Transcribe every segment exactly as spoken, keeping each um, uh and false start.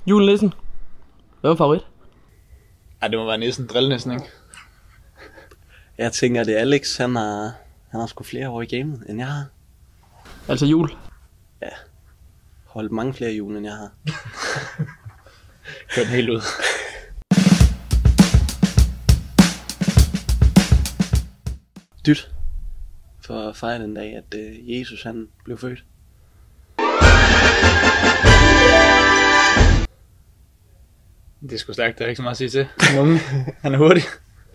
Julenissen. Hvad var favorit? Ej, det må være næsten drillenissen, ikke? Jeg tænker, det er Alex, han har, han har sgu flere år i gamet, end jeg har. Altså jul. Ja, holdt mange flere jul, end jeg har. Kør den helt ud. Dyt. For at fejre den dag, at uh, Jesus han blev født. Det er sgu stærkt, der er ikke så meget at sige til. Nogen, han er hurtig.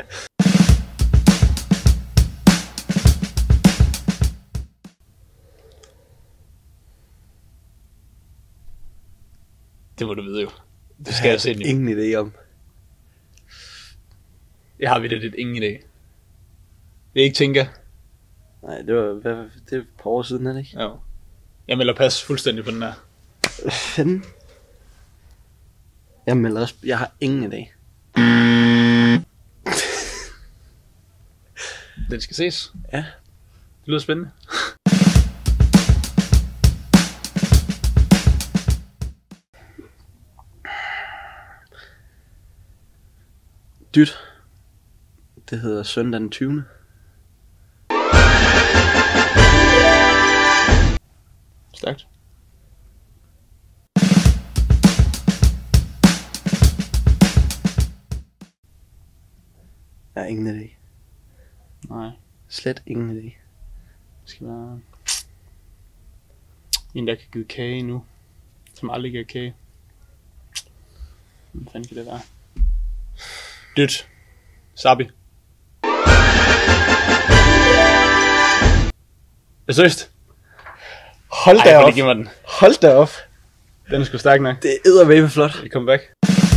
Det må du vide jo. Det skal jeg se den jo. Ingen idé om. Jeg har vidt lidt ingen idé. Det er ikke tænker. Nej, det var, hvad, det er et par år siden, er det ikke? Jo. Jeg melder pas fuldstændig på den her. Fanden. Jeg melder også, jeg har ingen idé. Den skal ses. Ja. Det lyder spændende. Dyt. Det hedder søndag den tyvende Stærkt. Jeg har ingen idé. Nej. Slet ingen idé. Det skal være en, der kan give kage nu. Som aldrig giver kage. Hvad fanden kan det være? Dyt. Sabi. Er seriøst? Hold Ej, da jeg op. vil give mig den. Hold da op. Den er sgu stærk nok. Det er eddermame flot. Jeg kommer back.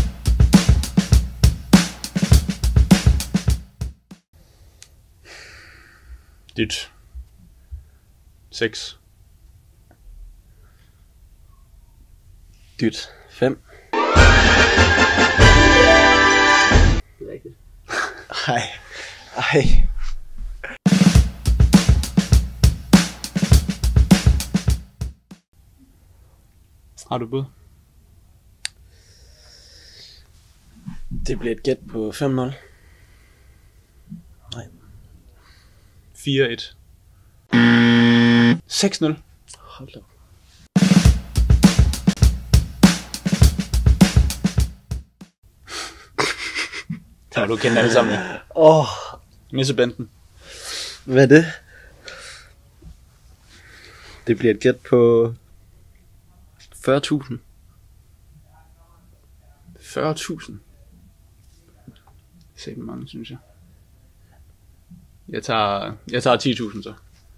Dyt. seks. Dyt. fem. Det er rigtigt. Ej. Ej. Har du bud? Det bliver et gæt på fem nul. Nej. fire et. seks nul. Hold da op. Det har du kendt alle sammen. Åh. Oh, Nissebanden. hvad er det? Det bliver et gæt på fyrre tusind. fyrre tusind. Det er mange, synes jeg. Jeg tager, jeg tager ti tusind så.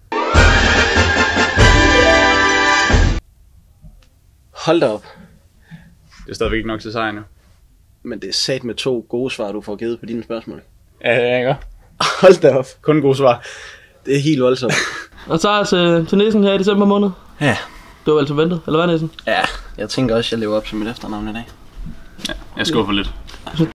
Hold da op. Det er stadigvæk ikke nok til sejren nu. Men det er sat med to gode svar, du får givet på dine spørgsmål. Ja, det er ikke. Hold da op. Kun gode svar. Det er helt voldsomt. Og så altså til Nissen her i december måned. Ja. Du var altså ventet, eller hvad Nissen? Ja, jeg tænker også, at jeg lever op til mit efternavn i dag. Ja, jeg skuffer lidt.